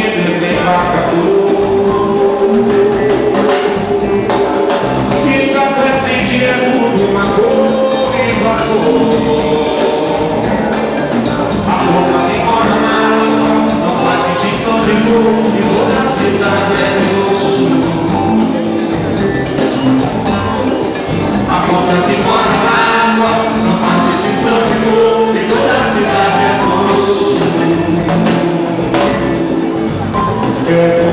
Se tá presente é tudo uma coisa só. A força que mora na alma não faz distinção de cor, e toda a cidade é roxo. A força que mora na alma não faz distinção de cor, e toda a cidade é roxo.